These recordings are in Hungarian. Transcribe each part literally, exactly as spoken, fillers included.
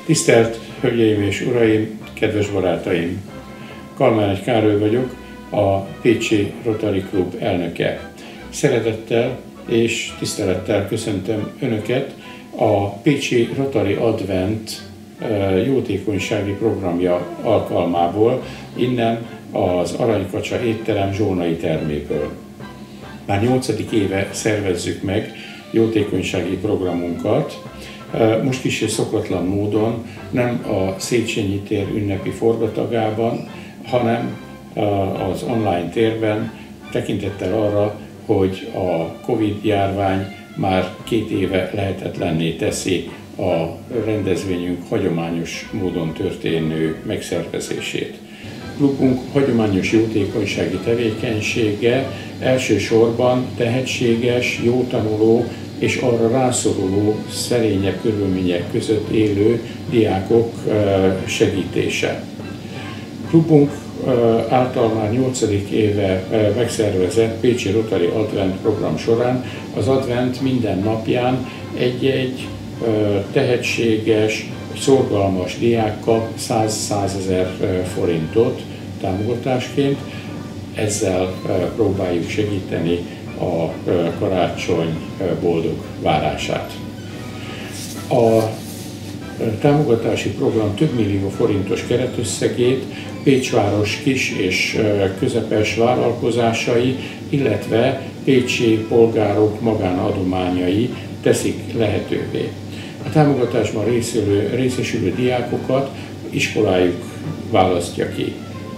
Tisztelt Hölgyeim és Uraim, kedves barátaim! Kalmányi Károly vagyok, a Pécsi Rotary Klub elnöke. Szeretettel és tisztelettel köszöntöm Önöket a Pécsi Rotary Advent jótékonysági programja alkalmából, innen az Aranykacsa étterem zsónai terméből. Már nyolcadik éve szervezzük meg jótékonysági programunkat. Most kicsit szokatlan módon nem a Széchenyi tér ünnepi forgatagában, hanem az online térben, tekintettel arra, hogy a Covid járvány már két éve lehetetlenné teszi a rendezvényünk hagyományos módon történő megszervezését. Klubunk hagyományos jótékonysági tevékenysége elsősorban tehetséges, jó tanuló és arra rászoruló szerényebb körülmények között élő diákok segítése. Klubunk által már nyolcadik éve megszervezett Pécsi Rotary Advent program során az Advent minden napján egy-egy tehetséges, szorgalmas diák kap száz-százezer forintot támogatásként. Ezzel próbáljuk segíteni a karácsony boldog várását. A támogatási program több millió forintos keretösszegét Pécs város kis és közepes vállalkozásai, illetve pécsi polgárok magánadományai teszik lehetővé. A támogatásban részülő, részesülő diákokat iskolájuk választja ki.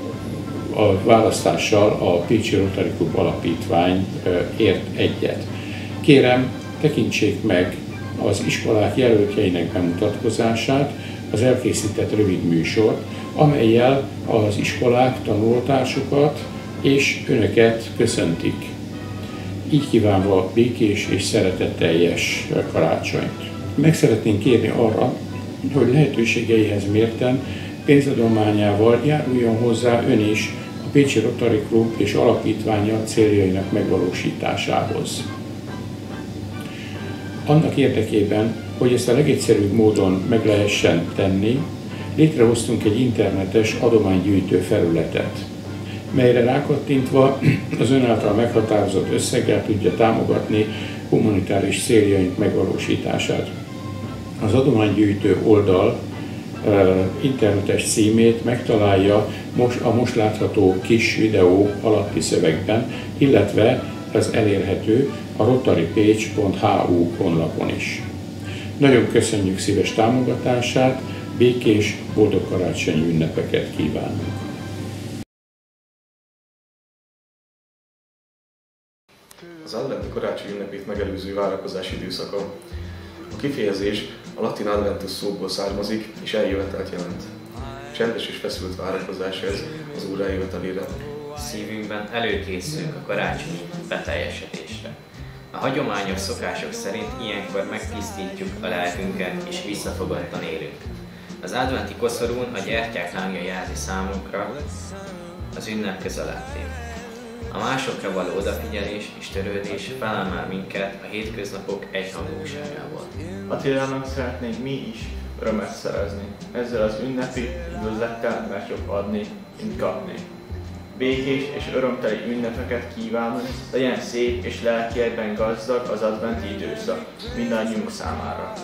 A választással a Pécsi Rotary Klub Alapítvány ért egyet. Kérem, tekintsék meg az iskolák jelöltjeinek bemutatkozását, az elkészített rövid műsort, amellyel az iskolák tanulótársukat és Önöket köszöntik. Így kívánva békés és szeretetteljes karácsonyt. Meg szeretnénk kérni arra, hogy lehetőségeihez mérten pénzadományával járuljon hozzá Ön is a Pécsi Rotary Klub és alapítványa céljainak megvalósításához. Annak érdekében, hogy ezt a legegyszerűbb módon meg lehessen tenni, létrehoztunk egy internetes adománygyűjtő felületet, melyre rákattintva az Ön által meghatározott összeggel tudja támogatni humanitárius céljaink megvalósítását. Az adománygyűjtő oldal internetes címét megtalálja most a most látható kis videó alatti szövegben, illetve ez elérhető a rotarypécs pont hu honlapon is. Nagyon köszönjük szíves támogatását, békés, boldog karácsonyi ünnepeket kívánunk! Az adventi karácsony ünnepét megelőző várakozás időszaka. A kifejezés a latin adventus szóból származik és eljövetelt jelent. Csendes és feszült várakozás ez az Úr eljövetelére. Szívünkben előkészülünk a karácsonyi beteljesedésre. A hagyományos szokások szerint ilyenkor megtisztítjuk a lelkünket és visszafogadtan élünk. Az adventi koszorún a gyertyák lángja jelzi számunkra az ünnep közelettét. A másokra való odafigyelés és törődés felemel minket a hétköznapok egyhangúságából. Attilának szeretnénk mi is örömet szerezni, ezzel az ünnepi üdvözlettel mások adni, mint kapni. Békés és örömteli ünnepeket kívánunk, legyen szép és lelkiekben gazdag az adventi időszak mindannyiunk számára.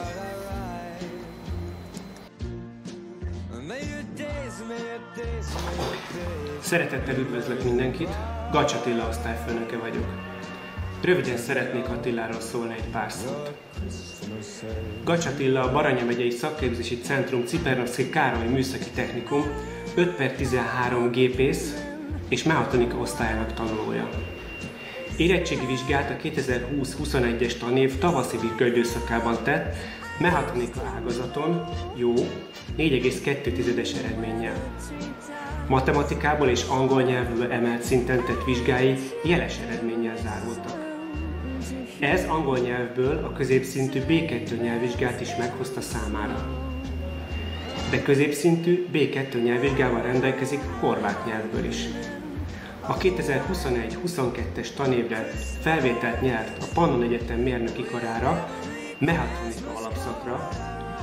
Szeretettel üdvözlök mindenkit, Gacs Attila osztályfőnöke vagyok. Röviden szeretnék Attiláról szólni egy pár szót. Gacs Attila a Baranya megyei Szakképzési Centrum Csipernoszky Károly Műszaki Technikum öt per tizenhárom gépész és mechatronika osztályának tanulója. Érettségi vizsgát a kétezer-húsz huszonegyes tanév tavaszi vizsgaidőszakában tett mechatronika ágazaton jó négy egész kettő tizedes eredménnyel. Matematikából és angol nyelvből emelt szinten tett vizsgái jeles eredménnyel zárultak. Ez angol nyelvből a középszintű bé kettő nyelvvizsgát is meghozta számára. De középszintű bé kettő nyelvvizsgával rendelkezik horvát nyelvből is. A kétezer-huszonegy huszonkettes tanévre felvételt nyert a Pannon Egyetem mérnöki karára, mechatronika alapszakra,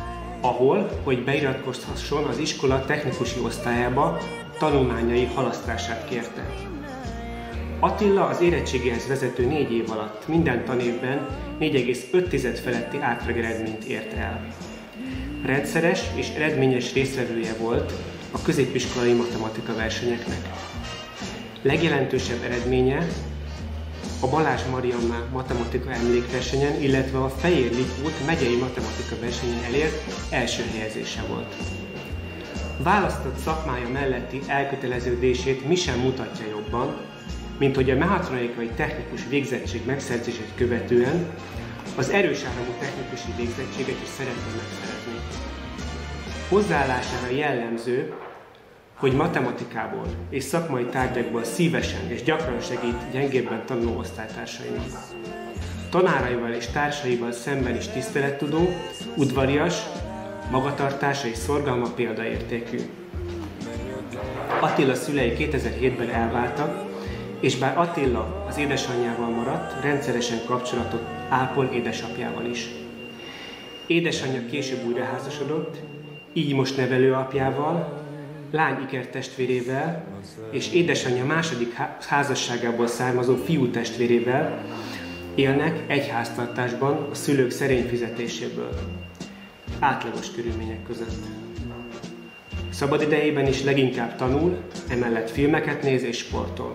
ahol, hogy beiratkozhasson az iskola technikusi osztályába, tanulmányai halasztását kérte. Attila az érettségéhez vezető négy év alatt minden tanévben négy egész öt feletti átlageredményt ért el. Rendszeres és eredményes résztvevője volt a középiskolai matematika versenyeknek. Legjelentősebb eredménye a Balázs Marianna matematika emlékversenyen, illetve a Fejér Lipót megyei matematika versenyen elért első helyezése volt. Választott szakmája melletti elköteleződését mi sem mutatja jobban, mint hogy a mechatronikai technikus végzettség megszerzését követően az erős áramú technikusi végzettséget is szeretne megszerezni. Hozzáállására jellemző, hogy matematikából és szakmai tárgyakból szívesen és gyakran segít gyengébben tanuló osztálytársainak. Tanáraival és társaival szemben is tisztelettudó, udvarias, magatartása és szorgalma példaértékű. Attila szülei kétezer-hétben elváltak, és bár Attila az édesanyjával maradt, rendszeresen kapcsolatot ápol édesapjával is. Édesanyja később újraházasodott, így most nevelőapjával, lány ikertestvérével és édesanyja második házasságából származó fiú testvérével élnek egy háztartásban a szülők szerény fizetéséből, átlagos körülmények között. Szabadidejében is leginkább tanul, emellett filmeket néz és sportol.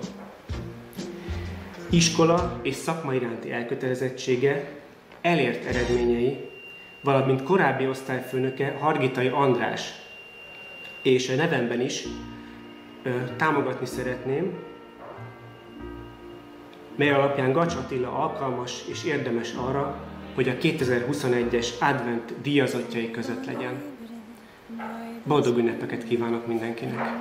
Iskola és szakma iránti elkötelezettsége, elért eredményei, valamint korábbi osztályfőnöke Hargitai András, és a nevemben is ö, támogatni szeretném, mely alapján Gacs Attila alkalmas és érdemes arra, hogy a kétezer-huszonegyes Advent díjazottjai között legyen. Boldog ünnepeket kívánok mindenkinek!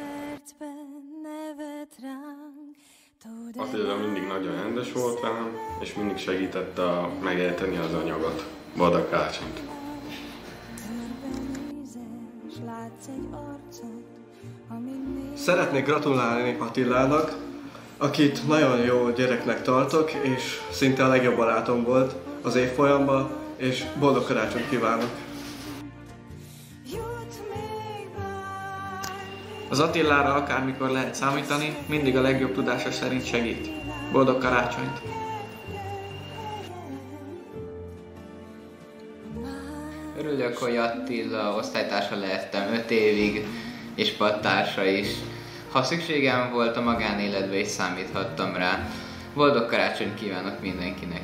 Attila mindig nagyon rendes volt velem, és mindig segítette a megérteni az anyagot. Boldog karácsonyt! Szeretnék gratulálni Attilának, akit nagyon jó gyereknek tartok, és szinte a legjobb barátom volt az évfolyamban, és boldog karácsonyt kívánok! Az Attilára akármikor lehet számítani, mindig a legjobb tudása szerint segít. Boldog karácsonyt! Örülök, hogy Attila osztálytársa lehettem öt évig, és padtársa is. Ha szükségem volt a magánéletbe is számíthattam rá. Boldog karácsonyt kívánok mindenkinek!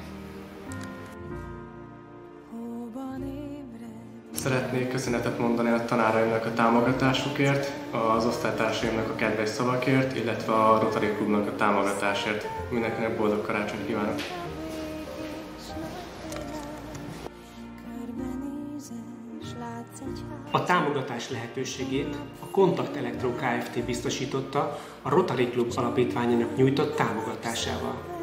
Szeretnék köszönetet mondani a tanáraimnak a támogatásukért, az osztálytársaimnak a kedves szavakért, illetve a Rotary Klubnak a támogatásért. Mindenkinek boldog karácsonyt kívánok! A támogatás lehetőségét a Kontakt Elektro Kft. Biztosította a Rotary Klub alapítványának nyújtott támogatásával.